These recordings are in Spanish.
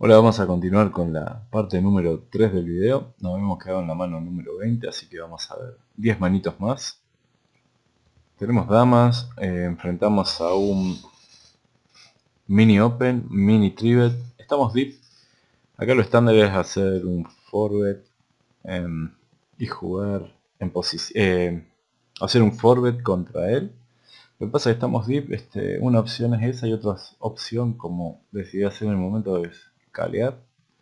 Ahora vamos a continuar con la parte número 3 del video. Nos hemos quedado en la mano número 20, así que vamos a ver 10 manitos más. Tenemos damas, enfrentamos a un mini open, mini trivet. Estamos deep. Acá lo estándar es hacer un forward y jugar en posición, hacer un forward contra él. Lo que pasa es que estamos deep, una opción es esa y otra opción, como decidí hacer en el momento, es calear.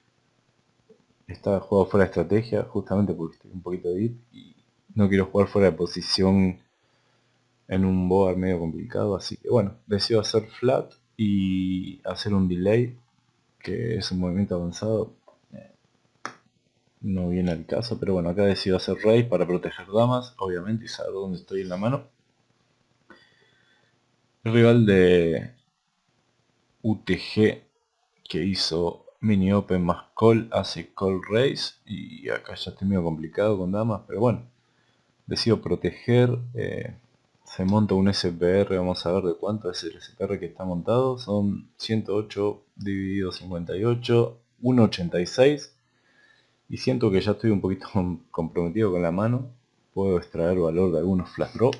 Está jugado fuera de estrategia justamente porque estoy un poquito deep y no quiero jugar fuera de posición en un board medio complicado, así que bueno, decido hacer flat y hacer un delay, que es un movimiento avanzado, no viene al caso, pero bueno, acá decido hacer raise para proteger damas, obviamente, y saber dónde estoy en la mano. El rival de UTG, que hizo mini open más call, hace call raise, y acá ya estoy medio complicado con damas, pero bueno, decido proteger. Se monta un SPR, vamos a ver de cuánto es el SPR que está montado. Son 108 dividido 58, 1,86. Y siento que ya estoy un poquito comprometido con la mano. Puedo extraer valor de algunos flash drop.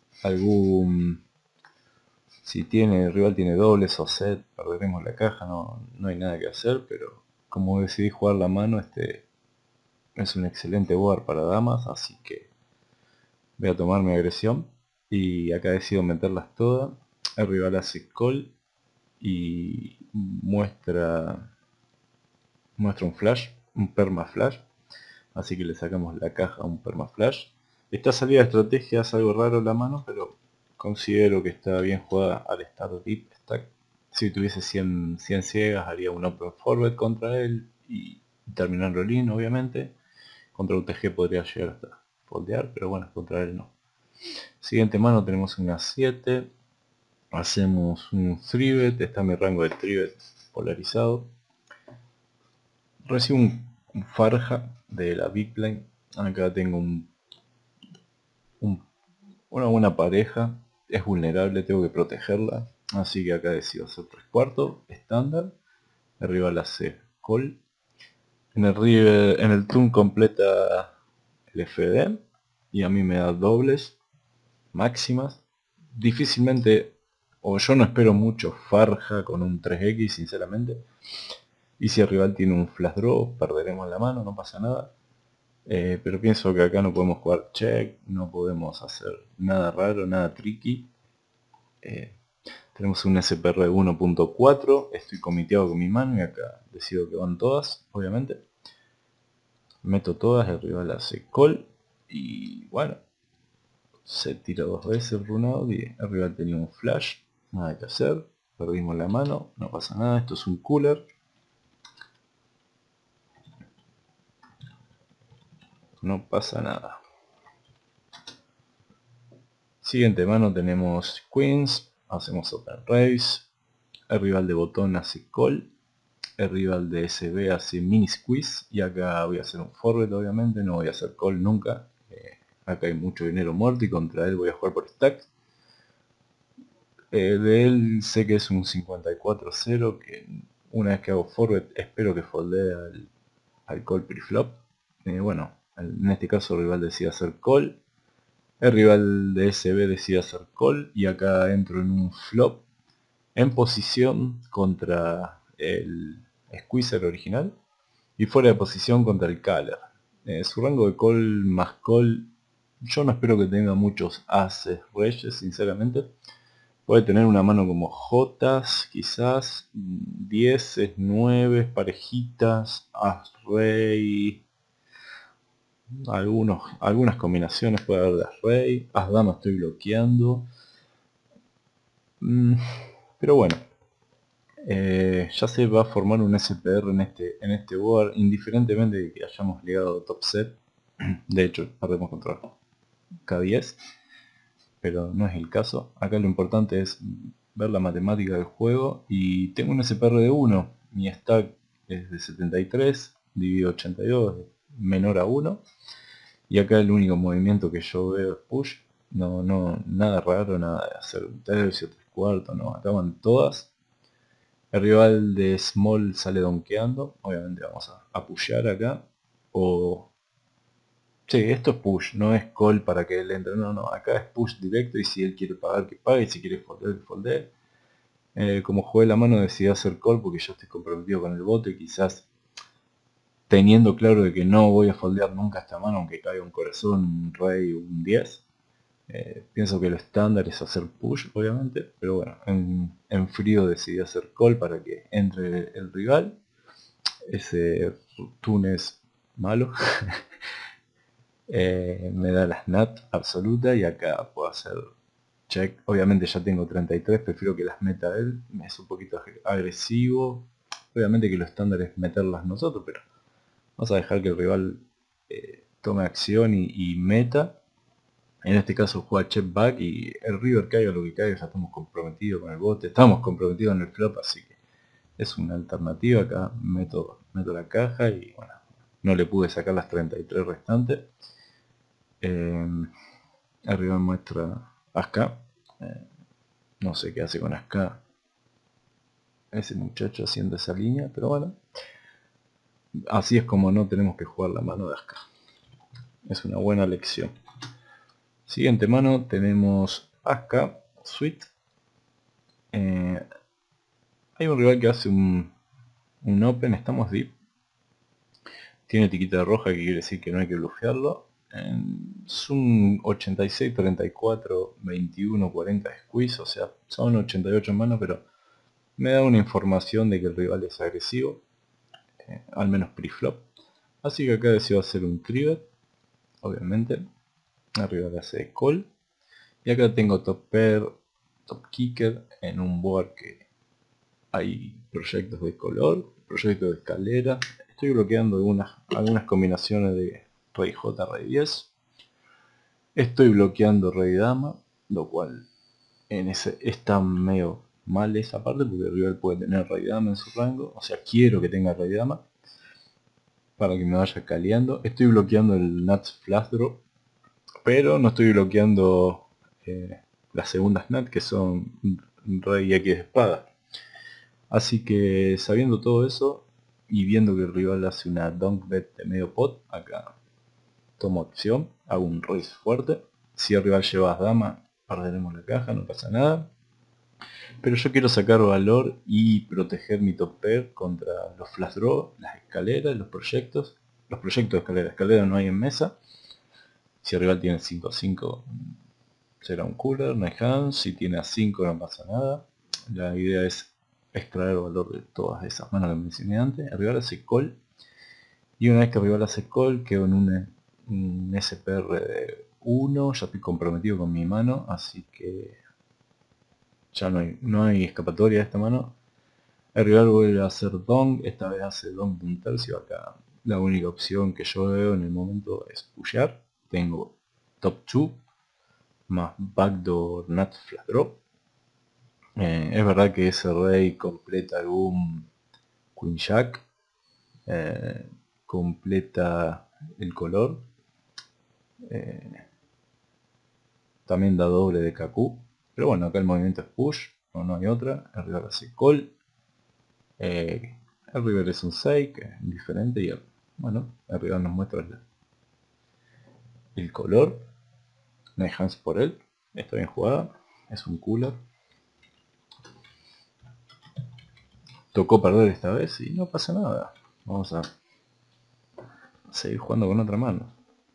Si el rival tiene dobles o set, perderemos la caja. No hay nada que hacer, pero como decidí jugar la mano, es un excelente board para damas, así que voy a tomar mi agresión y acá decido meterlas todas. El rival hace call y muestra un flash, un perma flash, así que le sacamos la caja a un perma flash. Esta salida de estrategia es algo raro en la mano, pero considero que está bien jugada al estar deep stack. Si tuviese 100 ciegas haría un open forward contra él y terminar rolling, obviamente. Contra UTG podría llegar hasta foldear, pero bueno, contra él no. Siguiente mano tenemos una 7. Hacemos un 3bet. Está mi rango de 3bet polarizado. Recibo un Farja de la Big Blind. Acá tengo una buena pareja. Es vulnerable, tengo que protegerla. Así que acá decido hacer 3/4 estándar. Arriba la hace call. En el turn completa el FD. Y a mí me da dobles máximas. Difícilmente, o yo no espero mucho Farja con un 3X, sinceramente. Y si el rival tiene un flash draw, perderemos la mano, no pasa nada. Pero pienso que acá no podemos jugar check, no podemos hacer nada raro, nada tricky. Tenemos un SPR de 1.4, estoy comiteado con mi mano y acá decido que van todas, obviamente. Meto todas, el rival hace call y bueno, se tira 2 veces el run out y el rival tenía un flash, nada que hacer, perdimos la mano, no pasa nada, esto es un cooler. No pasa nada. Siguiente mano tenemos Queens, hacemos Open Race, el rival de botón hace Call, el rival de SB hace Mini Squeeze y acá voy a hacer un forward, obviamente, no voy a hacer Call nunca. Acá hay mucho dinero muerto y contra él voy a jugar por stack. De él sé que es un 54-0, que una vez que hago forward espero que foldee al call preflop. Bueno, en este caso el rival decide hacer call. El rival de SB decide hacer call y acá entro en un flop en posición contra el Squeezer original y fuera de posición contra el Caller. Su rango de call más call, yo no espero que tenga muchos ases, reyes, sinceramente. Puede tener una mano como Jotas, quizás, 10, 9, parejitas, as, rey, algunas combinaciones puede haber de as, rey, as, dama estoy bloqueando. Pero bueno, ya se va a formar un SPR en este board, indiferentemente de que hayamos llegado top set. De hecho, perdemos contra K10, pero no es el caso. Acá lo importante es ver la matemática del juego y tengo un SPR de 1. Mi stack es de 73, dividido 82, menor a 1. Y acá el único movimiento que yo veo es push. Nada raro, nada de hacer un tercio, 3/4, no, acá van todas. El rival de Small sale donkeando. Obviamente vamos a pushear acá. O... Sí, esto es push, no es call para que él entre. No, no, acá es push directo y si él quiere pagar, que pague. Si quiere foldear, que foldee. Como jugué la mano decidí hacer call porque yo estoy comprometido con el bote. Quizás teniendo claro de que no voy a foldear nunca esta mano, aunque caiga un corazón, un rey, un 10. Pienso que lo estándar es hacer push, obviamente, pero bueno, en frío decidí hacer call para que entre el rival. Ese Túnez malo me da la SNAT absoluta y acá puedo hacer check. Obviamente ya tengo 33, prefiero que las meta él, es un poquito agresivo. Obviamente que lo estándar es meterlas nosotros, pero vamos a dejar que el rival tome acción y meta. En este caso juega check back y el river caiga lo que caiga, ya estamos comprometidos con el bote, estamos comprometidos en el flop, así que es una alternativa. Acá meto la caja y bueno, no le pude sacar las 33 restantes. Arriba muestra Aska. No sé qué hace con Aska ese muchacho haciendo esa línea, pero bueno, así es como no tenemos que jugar la mano de Aska. Es una buena lección. Siguiente mano tenemos Aska, Sweet. Hay un rival que hace un open, estamos deep. Tiene etiqueta roja, que quiere decir que no hay que blufearlo. Es un 86, 34, 21, 40 squeeze, o sea, son 88 manos, pero me da una información de que el rival es agresivo, al menos pre-flop. Así que acá decido hacer un trivet, obviamente. Arriba le hace call. Y acá tengo top pair, top kicker, en un board que hay proyectos de color, proyectos de escalera. Estoy bloqueando algunas combinaciones de rey J, rey 10. Estoy bloqueando rey dama, lo cual está medio mal esa parte porque el rival puede tener rey dama en su rango. O sea, quiero que tenga rey dama para que me vaya caleando. Estoy bloqueando el nuts flash draw, pero no estoy bloqueando las segundas nuts, que son rey X de espada. Así que sabiendo todo eso y viendo que el rival hace una dunk bet de medio pot, acá tomo acción, hago un raise fuerte. Si el rival lleva dama, perderemos la caja, no pasa nada. Pero yo quiero sacar valor y proteger mi top pair contra los flash draw, las escaleras, los proyectos. Los proyectos de escalera, escalera no hay en mesa. Si el rival tiene 5-5 será un cooler, no hay hands. Si tiene a 5 no pasa nada. La idea es extraer valor de todas esas manos que mencioné antes. El rival hace call. Y una vez que el rival hace call, quedo en un SPR de 1. Ya estoy comprometido con mi mano, así que ya no hay escapatoria de esta mano. El rival vuelve a hacer dong, esta vez hace dong de un tercio. Acá la única opción que yo veo en el momento es pushear. Tengo top 2 más backdoor nut flash draw. Es verdad que ese rey completa algún queen jack, completa el color, también da doble de Kaku, pero bueno, acá el movimiento es push, no hay otra. El rival hace call, el river es un 6, que es diferente, y bueno, el rival nos muestra el color. No hay hands por él, está bien jugada, es un cooler. Tocó perder esta vez y no pasa nada. Vamos a seguir jugando con otra mano.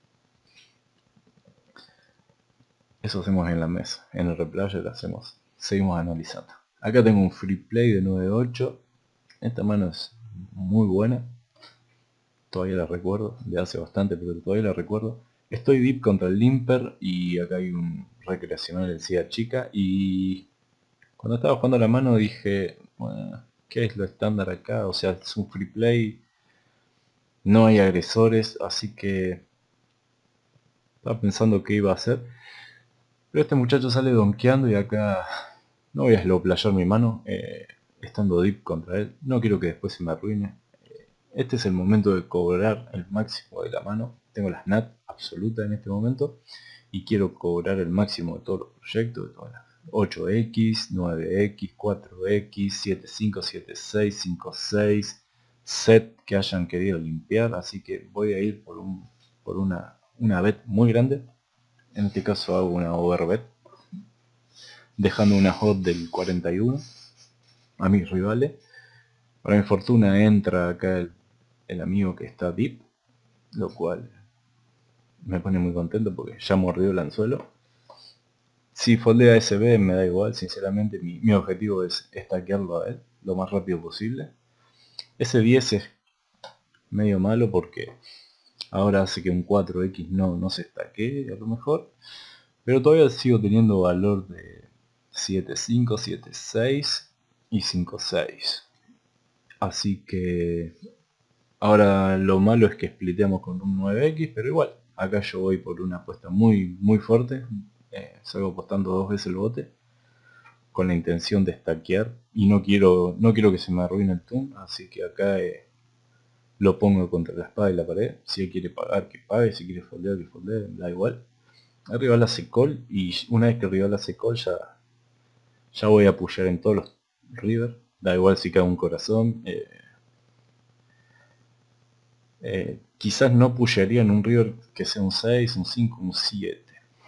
Eso hacemos en la mesa. En el replayer seguimos analizando. Acá tengo un free play de 9-8. Esta mano es muy buena. Todavía la recuerdo. De hace bastante, pero todavía la recuerdo. Estoy deep contra el limper y acá hay un recreacional del CIA chica. Y cuando estaba jugando la mano dije, bueno, ¿qué es lo estándar acá? O sea, es un free play. No hay agresores, así que estaba pensando qué iba a hacer. Pero este muchacho sale donkeando y acá no voy a slowplayar mi mano estando deep contra él. No quiero que después se me arruine. Este es el momento de cobrar el máximo de la mano. Tengo la SNAT absoluta en este momento y quiero cobrar el máximo de todos los proyectos, de todas 8x, 9x, 4x, 75, 76, 56, set que hayan querido limpiar, así que voy a ir por una bet muy grande. En este caso hago una overbet, dejando una hot del 41 a mis rivales. Para mi fortuna entra acá el amigo que está deep, lo cual me pone muy contento porque ya mordió el anzuelo. Si foldea SB me da igual, sinceramente mi objetivo es stackearlo a él lo más rápido posible. Ese 10 es medio malo porque ahora hace que un 4X no se stackee a lo mejor. Pero todavía sigo teniendo valor de 7.5, 7.6 y 5.6. Así que ahora lo malo es que spliteamos con un 9X, pero igual, acá yo voy por una apuesta muy fuerte. Salgo apostando 2 veces el bote con la intención de stackear y no quiero que se me arruine el tune, así que acá lo pongo contra la espada y la pared. Si él quiere pagar, que pague, si quiere foldear, que foldee, da igual. El rival hace call y una vez que el rival hace call ya voy a pushear en todos los river, da igual si cae un corazón. Quizás no pushearía en un river que sea un 6, un 5, un 7.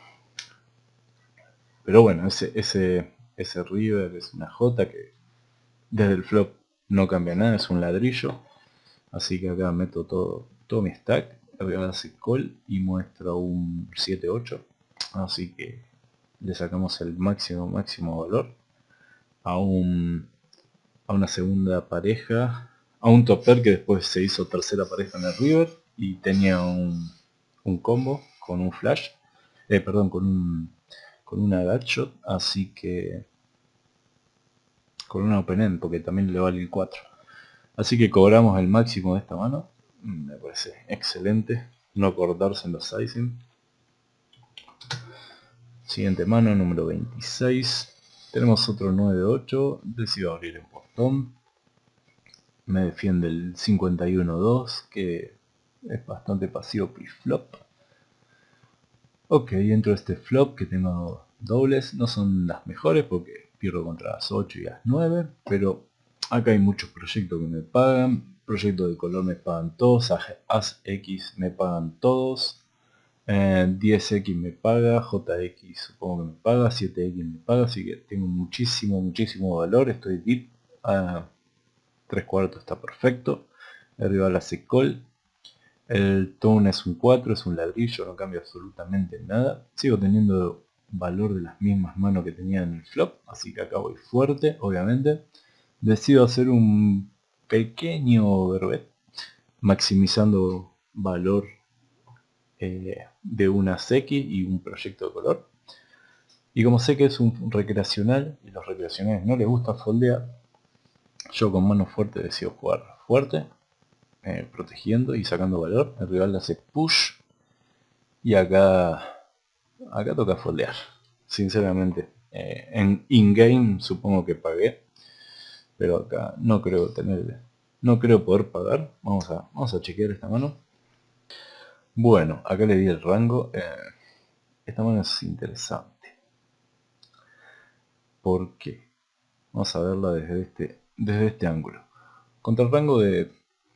Pero bueno, ese river es una J que desde el flop no cambia nada, es un ladrillo. Así que acá meto todo mi stack, arriba hace call y muestra un 7-8. Así que le sacamos el máximo valor a una segunda pareja, a un topper que después se hizo tercera pareja en el river y tenía un combo con un flash, perdón, con una gadshot, así que con una open end porque también le vale el 4. Así que cobramos el máximo de esta mano. Me parece excelente no cortarse en los sizing. Siguiente mano, número 26. Tenemos otro 9-8. Decido abrir el portón. Me defiende el 51-2, que es bastante pasivo pre-flop. Ok, entro a este flop que tengo dobles. No son las mejores porque pierdo contra las 8 y las 9, pero acá hay muchos proyectos que me pagan. Proyectos de color me pagan todos. As X me pagan todos. 10X me paga. JX supongo que me paga. 7X me paga. Así que tengo muchísimo valor. Estoy deep. 3/4 está perfecto. El rival hace call. El tone es un 4, es un ladrillo, no cambia absolutamente nada. Sigo teniendo valor de las mismas manos que tenía en el flop, así que acá voy fuerte, obviamente. Decido hacer un pequeño overbet, maximizando valor de unas X y un proyecto de color. Y como sé que es un recreacional, y los recreacionales no les gusta foldear, yo con mano fuerte decido jugar fuerte, protegiendo y sacando valor. El rival hace push y acá toca foldear, sinceramente. En in-game supongo que pagué, pero acá no creo poder pagar. Vamos a chequear esta mano. Bueno, acá le di el rango. Esta mano es interesante. ¿Por qué? Vamos a verla desde este ángulo. Contra el rango de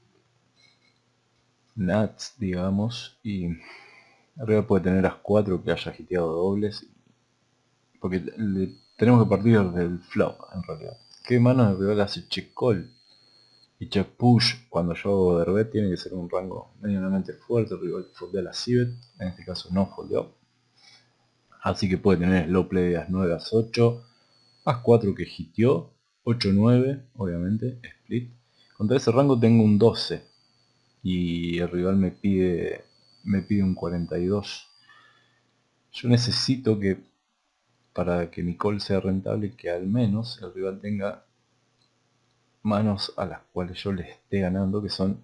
Nats, digamos, y arriba puede tener as 4 que haya hiteado dobles, porque tenemos que partir del flop en realidad. ¿Qué mano el rival hace check call y check push? Cuando yo hago overbet tiene que ser un rango medianamente fuerte. El rival foldea la cibet, en este caso no foldeó, así que puede tener slow play de as 9, as 8, as 4 que hiteó, 8-9 obviamente, split. Contra ese rango tengo un 12 y el rival me pide un 42. Yo necesito que, para que mi call sea rentable, que al menos el rival tenga manos a las cuales yo le esté ganando, que son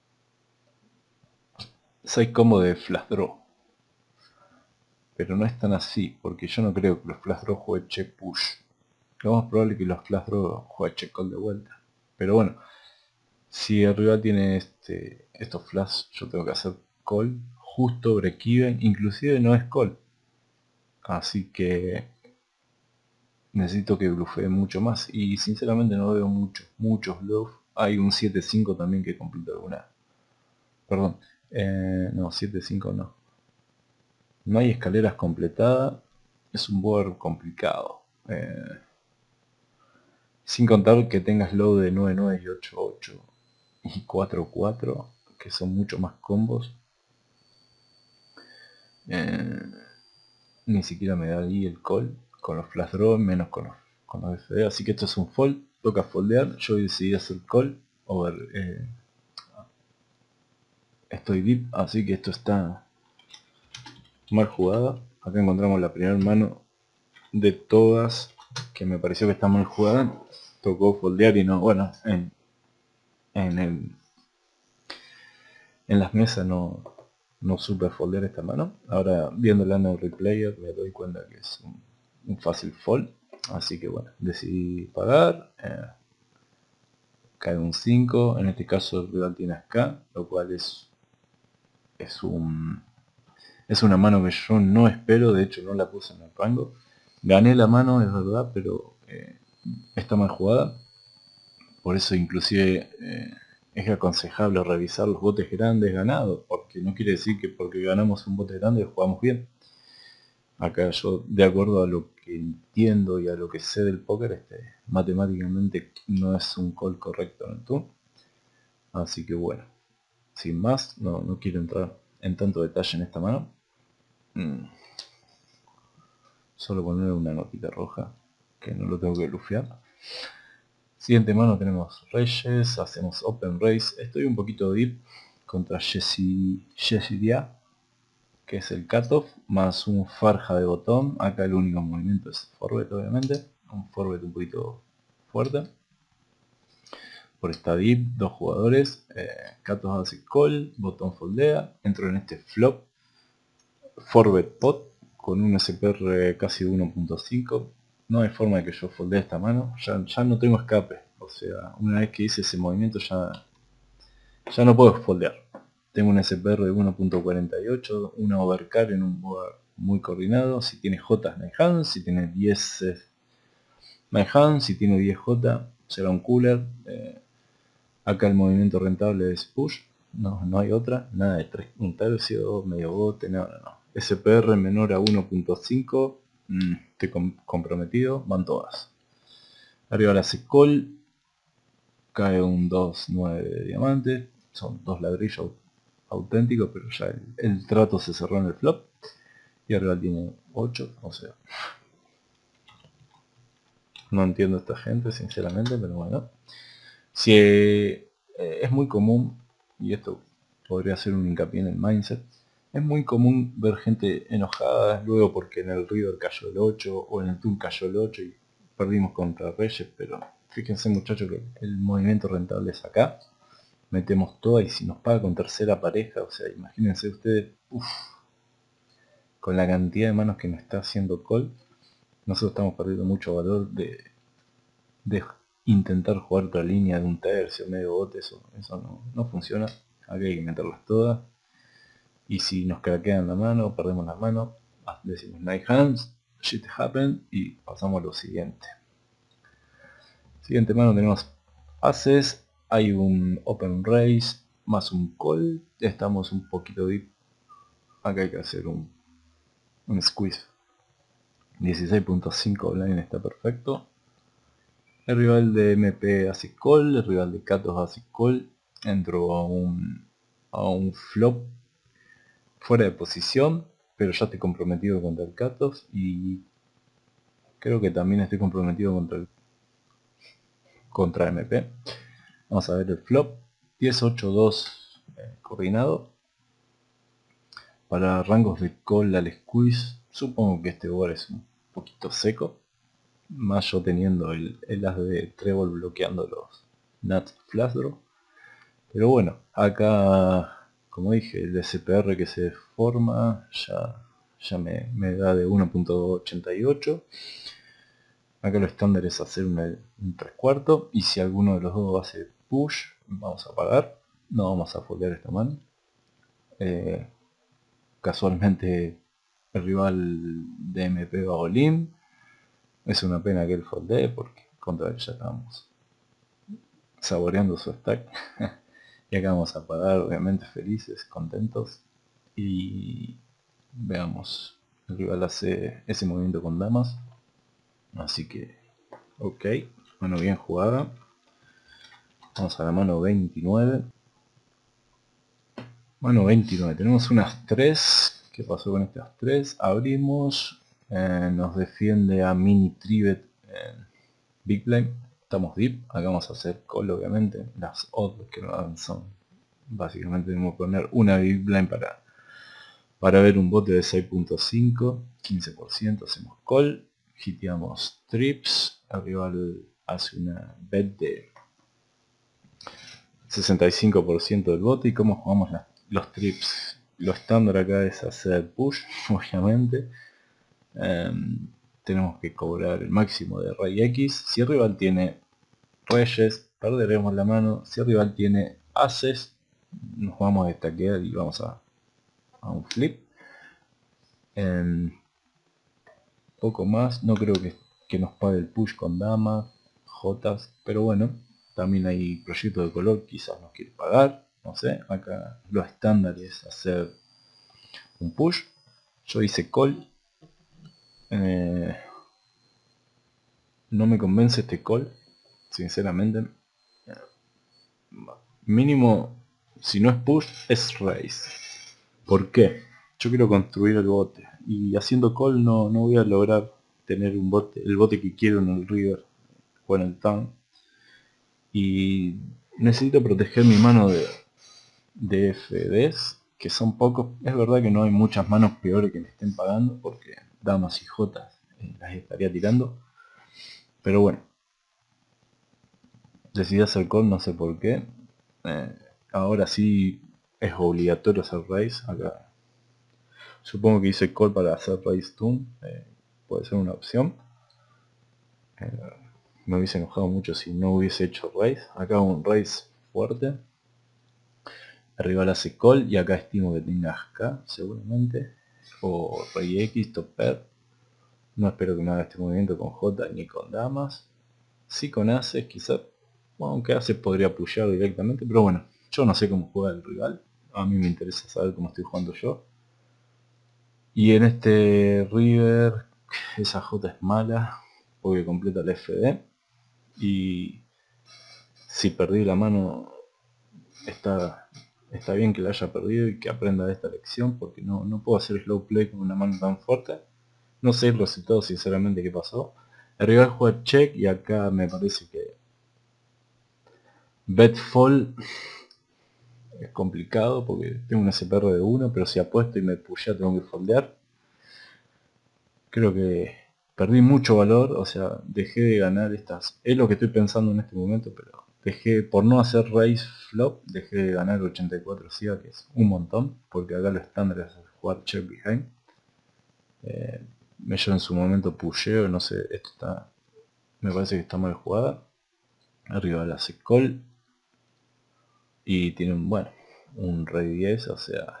6 combos de flash draw. Pero no es tan así, porque yo no creo que los flash draw juegue check push. Lo más probable es que los flash draw juegue check call de vuelta. Pero bueno, si el rival tiene estos flash, yo tengo que hacer call justo, break even, inclusive no es call. Así que necesito que bluffee mucho más. Y sinceramente no veo muchos bluff. Hay un 7-5 también que completa alguna. Perdón. No, 7-5 no. No hay escaleras completadas. Es un board complicado. Sin contar que tengas low de 9-9 y 8-8 y 4-4, que son mucho más combos. Ni siquiera me da ahí el call con los flash draw, menos con los FD. Así que esto es un fold, toca foldear. Yo decidí hacer call over. Estoy deep, así que esto está mal jugada. Acá encontramos la primera mano de todas que me pareció que está mal jugada. Tocó foldear y no, bueno, en las mesas no supe foldear esta mano. Ahora viéndola en el replayer me doy cuenta que es un fácil fold. Así que bueno, decidí pagar. Cae un 5. En este caso el rival tiene K, lo cual es una mano que yo no espero. De hecho no la puse en el rango. Gané la mano, es verdad, pero está mal jugada. Por eso inclusive es aconsejable revisar los botes grandes ganados, porque no quiere decir que porque ganamos un bote grande jugamos bien. Acá yo, de acuerdo a lo que entiendo y a lo que sé del póker, matemáticamente no es un call correcto en el turno. Así que bueno, sin más, no quiero entrar en tanto detalle en esta mano. Solo poner una notita roja, que no lo tengo que lufear. Siguiente mano tenemos Reyes, hacemos Open Race. Estoy un poquito deep contra Jesse Dia, que es el cutoff, más un Farja de botón. Acá el único movimiento es forward, obviamente. Un forward un poquito fuerte. Por esta deep, dos jugadores. Cutoff hace call, botón foldea. Entro en este flop. Forward pot con un SPR casi 1.5. No hay forma de que yo foldee esta mano. Ya no tengo escape. O sea, una vez que hice ese movimiento ya no puedo foldear. Tengo un SPR de 1.48, una overcard en un board muy coordinado. Si tiene J, Night Hands. Si tiene 10 Night Hands. Si tiene 10 J, será un cooler. Acá el movimiento rentable es push. No hay otra. Nada de 1 tercio, medio bote, no. SPR menor a 1.5. Estoy comprometido. Van todas. Arriba la hace call. Cae un 2-9 de diamante. Son dos ladrillos auténticos, pero ya el trato se cerró en el flop. Y arriba tiene 8, o sea. No entiendo a esta gente, sinceramente, pero bueno. Si es muy común, y esto podría ser un hincapié en el mindset, es muy común ver gente enojada luego porque en el River cayó el 8 o en el Tour cayó el 8 y perdimos contra Reyes, pero fíjense muchachos que el movimiento rentable es acá. Metemos toda y si nos paga con tercera pareja, o sea, imagínense ustedes, con la cantidad de manos que nos está haciendo call, nosotros estamos perdiendo mucho valor de intentar jugar otra línea de un tercio, medio bote. Eso no funciona. Aquí hay que meterlas todas. Y si nos craquean la mano, perdemos la mano, decimos night hands, shit happen y pasamos a lo siguiente. Siguiente mano tenemos aces, hay un open race más un call, estamos un poquito deep. Acá hay que hacer un squeeze. 16.5 online está perfecto. El rival de MP hace call, el rival de Katos hace call. Entro a un flop fuera de posición, pero ya estoy comprometido contra el Katos y creo que también estoy comprometido contra MP. Vamos a ver el flop. 10-8-2 coordinado. Para rangos de call al squeeze, supongo que este board es un poquito seco. Más yo teniendo el as de Trébol bloqueando los nuts flash draw. Pero bueno, acá, como dije, el SPR que se forma ya me da de 1.88. Acá lo estándar es hacer un 3/4. Y si alguno de los dos hace push, vamos a pagar. No vamos a foldear esta mano. Casualmente el rival de MP va all in. Es una pena que él foldee porque contra él ya estábamos saboreando su stack. Y acá vamos a pagar, obviamente felices, contentos. Y veamos, el rival hace ese movimiento con damas. Así que, ok, mano bien jugada. Vamos a la mano 29. Mano 29, tenemos unas 3. ¿Qué pasó con estas 3? Abrimos, nos defiende a Mini Trivet en Big Blind. Estamos deep, acá vamos a hacer call obviamente. Las odds que nos dan son, básicamente tenemos que poner una Big Blind para ver un bote de 6.5, 15%, hacemos call, hiteamos trips, el rival hace una bet de 65% del bote. ¿Y cómo jugamos los trips? Lo estándar acá es hacer push, obviamente. Tenemos que cobrar el máximo de rey X. Si el rival tiene reyes, perderemos la mano. Si el rival tiene ases, nos vamos a destaquear y vamos a un flip. Poco más, no creo que nos pague el push con damas, jotas, pero bueno, también hay proyectos de color, quizás nos quiere pagar, no sé. Acá lo estándar es hacer un push. Yo hice call. No me convence este call, sinceramente. Mínimo, si no es push, es raise. ¿Por qué? Yo quiero construir el bote y haciendo call no voy a lograr tener un bote, el bote que quiero en el river o en el town. Y necesito proteger mi mano de FDs, que son pocos. Es verdad que no hay muchas manos peores que me estén pagando, porque damas y jotas las estaría tirando. Pero bueno, decidí hacer call, no sé por qué. Ahora sí es obligatorio hacer raise acá. Supongo que hice call para hacer raise toon. Puede ser una opción. Me hubiese enojado mucho si no hubiese hecho raise. Acá un raise fuerte. El rival hace call y acá estimo que tenga K seguramente. O rey X, top pair. No espero que me haga este movimiento con J ni con damas. Sí con ases, quizá. Bueno, aunque ases podría pushear directamente. Pero bueno, yo no sé cómo juega el rival. A mí me interesa saber cómo estoy jugando yo. Y en este river, esa J es mala. Porque completa el FD. Y si perdí la mano, está bien que la haya perdido y que aprenda de esta lección, porque no puedo hacer slow play con una mano tan fuerte. No sé el resultado sinceramente qué pasó. El rival juega check y acá me parece que bet fall es complicado porque tengo un SPR de 1, pero si apuesto y me pushea tengo que foldear. Creo que perdí mucho valor, o sea, dejé de ganar estas. Es lo que estoy pensando en este momento, pero dejé, por no hacer raise flop, dejé de ganar 84 SIA, que es un montón, porque acá lo estándar es jugar check behind. Yo en su momento pusheo, no sé, esto está, me parece que está mal jugada. Arriba la hace call y tiene un rey 10, o sea,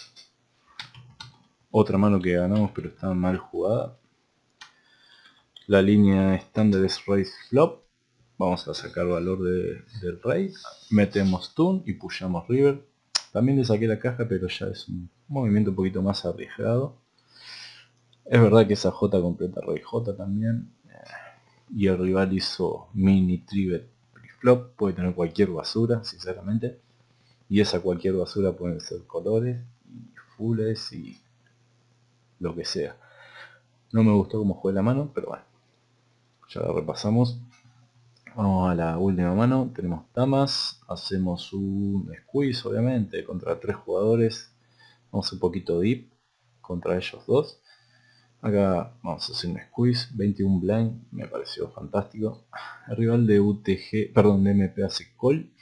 otra mano que ganamos pero está mal jugada. La línea estándar es raise flop. Vamos a sacar valor del rey, metemos toon y pushamos river. También le saqué la caja, pero ya es un movimiento un poquito más arriesgado. Es verdad que esa J completa rey J también. Y el rival hizo mini trivet flop. Puede tener cualquier basura, sinceramente. Y esa cualquier basura pueden ser colores y fulls y lo que sea. No me gustó cómo jugué la mano, pero bueno. Ya la repasamos. Vamos a la última mano, tenemos damas, hacemos un squeeze obviamente contra 3 jugadores, vamos un poquito deep contra ellos dos. Acá vamos a hacer un squeeze, 21 blind, me pareció fantástico. El rival de UTG, perdón, de MP hace call,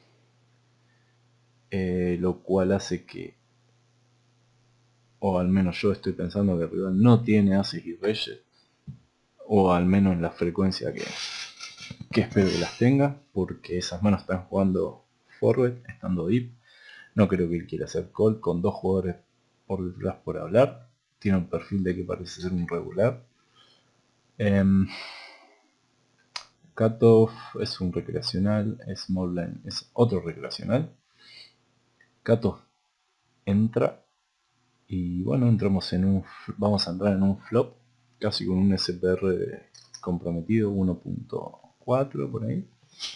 lo cual hace que, o al menos yo estoy pensando que el rival no tiene ases y reyes, o al menos en la frecuencia que espero que las tenga, porque esas manos están jugando forward, estando deep. No creo que él quiera hacer call con 2 jugadores por detrás por hablar. Tiene un perfil de que parece ser un regular. Em, Cutoff es un recreacional, Small Blind es otro recreacional. Cutoff entra y bueno, vamos a entrar en un flop casi con un SPR comprometido 1.4 por ahí.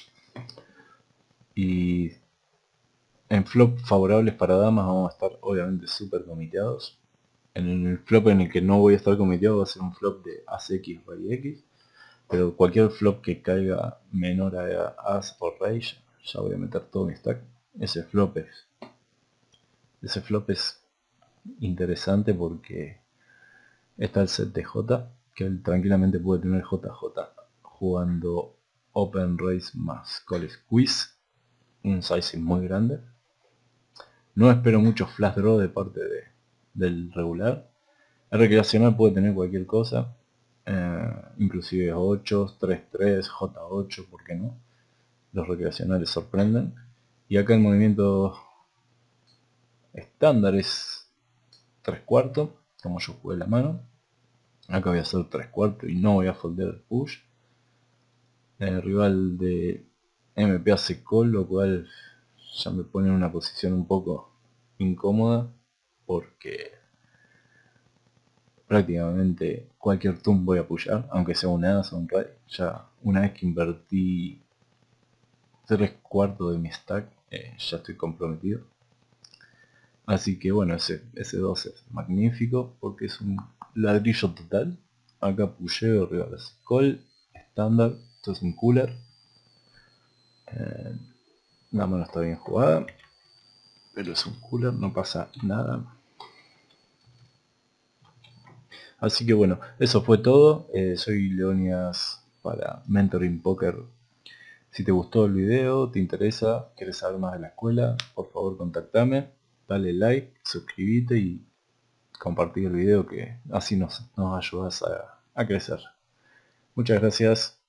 Y en flop favorables para damas vamos a estar obviamente súper comiteados. En el flop en el que no voy a estar comiteado va a ser un flop de As-X by X. Pero cualquier flop que caiga menor a As o Rey, ya voy a meter todo mi stack. Ese flop es interesante porque está el set de J, que él tranquilamente puede tener JJ jugando Open Race más Call Squeeze, un sizing muy grande. No espero mucho flash draw de parte del regular. El recreacional puede tener cualquier cosa, inclusive 8, 3-3, J8, ¿por qué no? Los recreacionales sorprenden. Y acá el movimiento estándar es 3/4, como yo jugué la mano. Acá voy a hacer 3/4 y no voy a foldear el push. El rival de MP hace call, lo cual ya me pone en una posición un poco incómoda porque prácticamente cualquier turn voy a pushar, aunque sea un as o un rey. Ya una vez que invertí 3/4 de mi stack, ya estoy comprometido. Así que bueno, ese 2 es magnífico porque es un ladrillo total. Acá pusheo, rival hace call, estándar, esto es un cooler. La mano está bien jugada, pero es un cooler, no pasa nada. Así que bueno, eso fue todo. Soy Leonidas para Mentoring Poker. Si te gustó el video, te interesa, quieres saber más de la escuela, por favor contactame, dale like, suscríbete y compartí el video, que así nos ayudas a crecer. Muchas gracias.